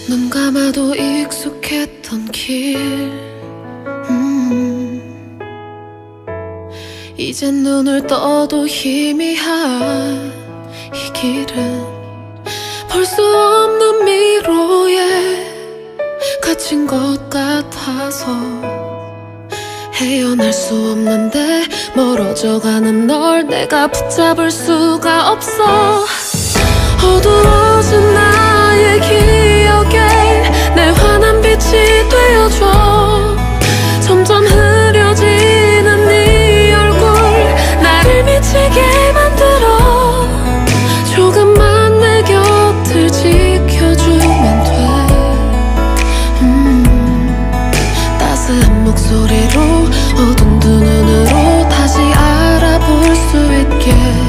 눈 감아도 익숙했던 길 이젠 눈을 떠도 희미한 이 길은 볼 수 없는 미로에 갇힌 것 같아서 헤어날 수 없는데 멀어져가는 널 내가 붙잡을 수가 없어. 어두워진 나의 기억에 내 환한 빛이 되어줘. 점점 흐려지는 네 얼굴 나를 미치게 만들어. 조금만 내 곁을 지켜주면 돼. 따스한 목소리로 어두운 두 눈으로 다시 알아볼 수 있게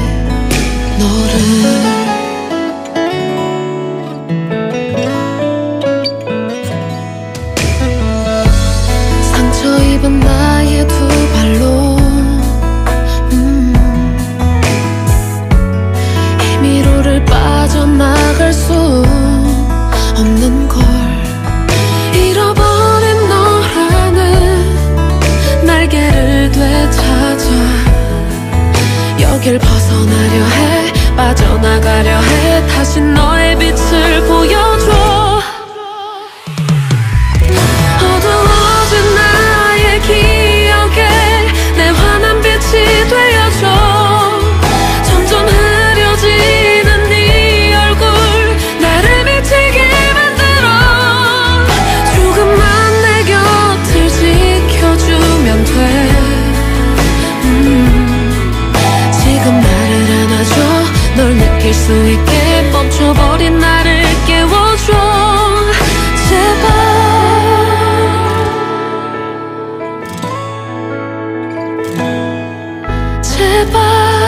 너를. 입은 나의 두 발로 이 미로를 빠져나갈 수 없는 걸. 잃어버린 너라는 날개를 되찾아 여길 벗어나려 해. 빠져나가려 해. 다시 너의 빛을 보여줘. 기억에 내 환한 빛이 되어줘. 점점 흐려지는 네 얼굴 나를 미치게 만들어. 조금만 내 곁을 지켜주면 돼. 지금 나를 안아줘. 널 느낄 수 있게 멈춰버린 나를 깨워줘. 제발 제발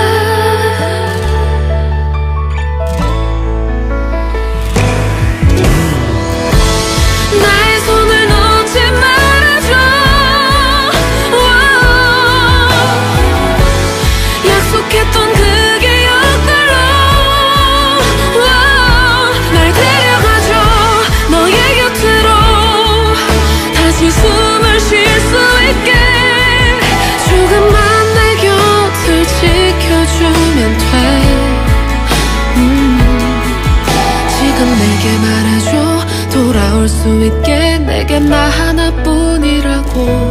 나의 손을 놓지 말아줘. 약속했던 그 기억들로 날 데려가줘. 너의 곁으로 다시 숨을 쉴 수 있게. 조금만 지켜주면 돼. 지금 내게 말해줘. 돌아올 수 있게 내겐 나 하나뿐이라고.